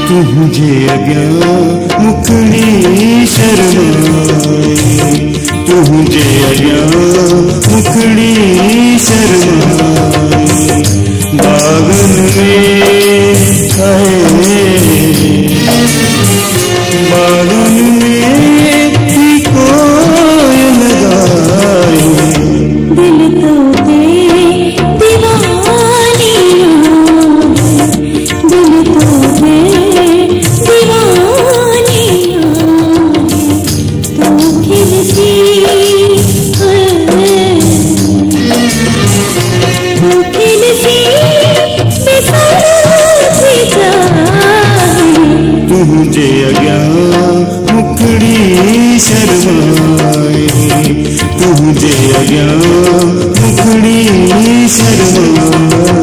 तुझे अज्ञा मुखड़ी शर्माए, तुझे अज्ञा मुखड़ी शर्माए, बागन में बागन में कोयल गाए। दिल तो दीवानी, दिल तो दीवानी, तो खिलती तुझे अज्ञा मुखड़ी शर्माए, तुझे अज्ञा मुखड़ी शर्माए।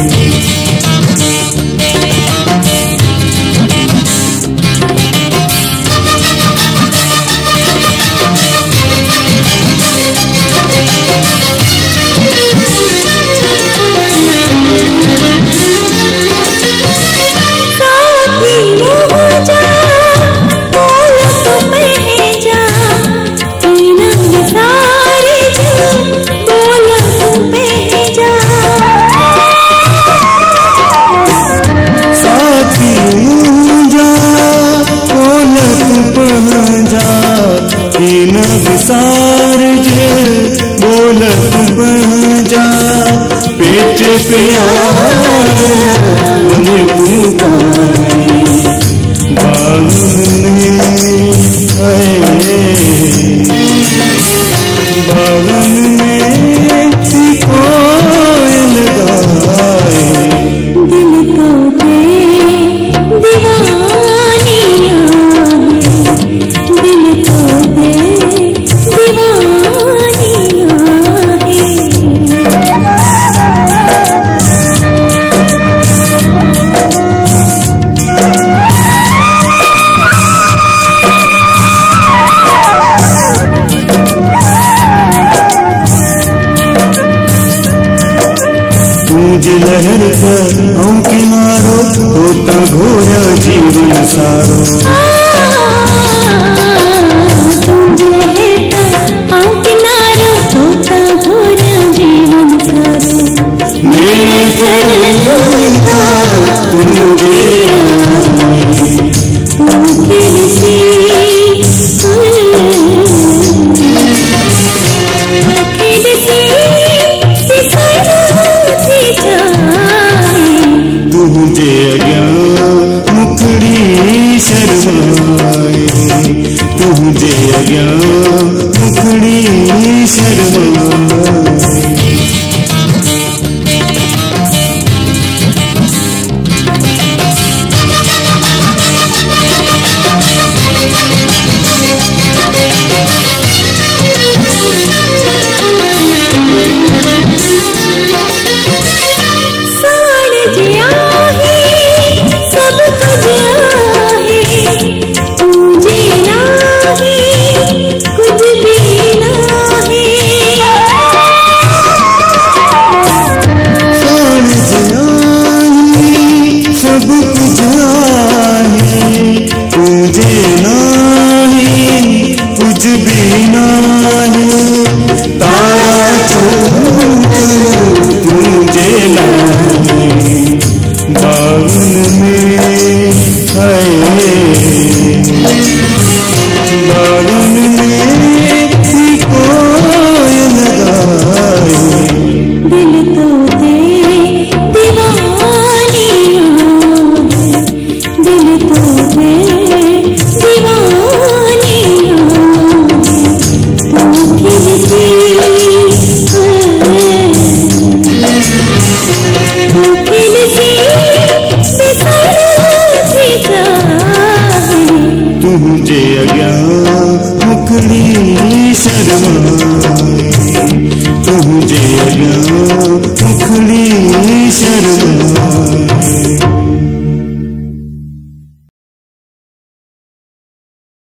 सार जे बोलत बन जा, पेट पे बागन में कोयल गाए। दिल तो दीवानी, दिल तो लहर पर हम किनारो होता घोरा जीवन सारो। हम किनारो होता घोरा जीवन सारो। तुझे अज्ञा मुखड़ी शर्माए, तुझे अज्ञा मुखड़ी शर्माए। सब कुछ